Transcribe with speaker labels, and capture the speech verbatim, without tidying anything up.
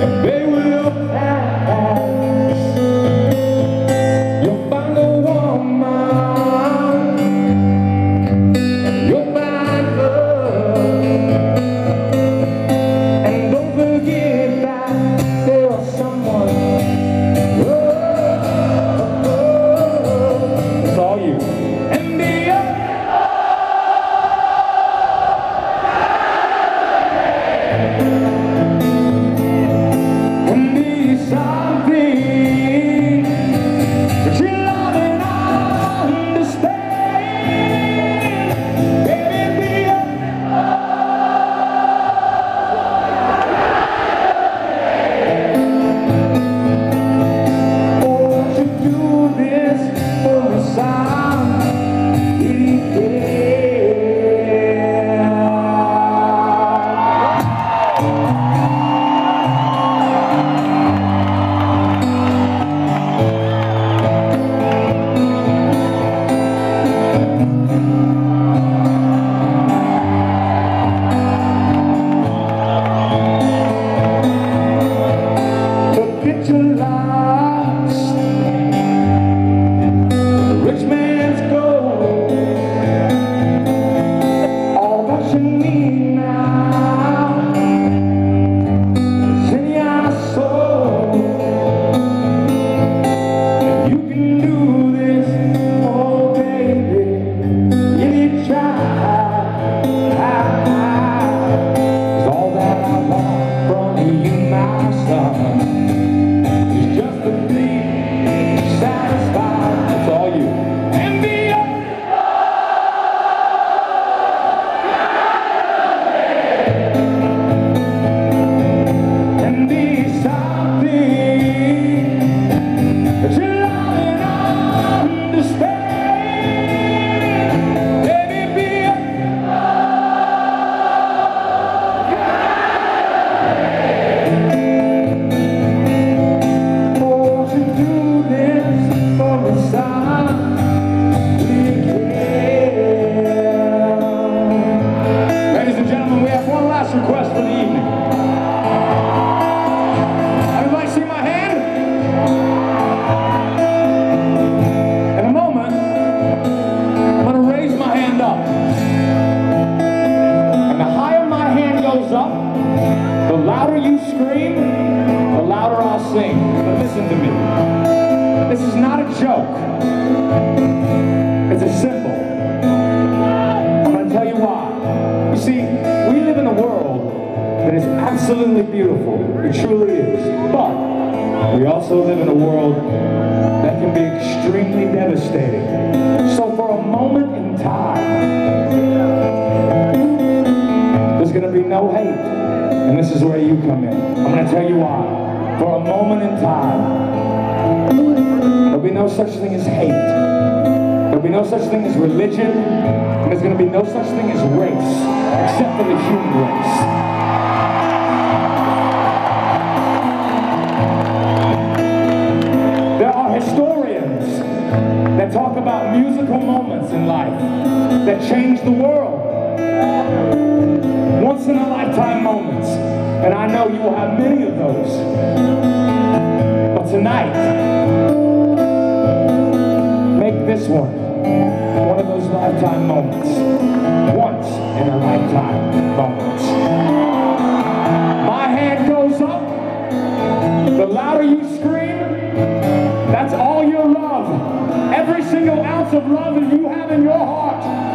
Speaker 1: they will pass. You'll find a woman, and you'll find love, and don't forget that there's someone. Oh, oh, oh. It's all you. And the something that you love and understand, baby, be won't you do this for me, son? Lost, the rich man's gold, all that you need now is in your soul. You can do this, oh baby, if you try. It's all that I want from you, my son. Request for the evening. Everybody see my hand? In a moment, I'm going to raise my hand up. And the higher my hand goes up, the louder you scream, the louder I'll sing. But listen to me. This is not a joke. It's a symbol. I'm going to tell you why. You see, we live in a world that is absolutely beautiful. It truly is. But we also live in a world that can be extremely devastating. So for a moment in time, there's going to be no hate. And this is where you come in. I'm going to tell you why. For a moment in time, there'll be no such thing as hate. There'll be no such thing as religion. And there's going to be no such thing as race, except for the human race. There are historians that talk about musical moments in life that change the world. Once in a lifetime moments. And I know you will have many of those. But tonight, make this one one of those lifetime moments. Once in a lifetime moments. My hand goes up. The louder you scream, that's all your love. Every single ounce of love that you have in your heart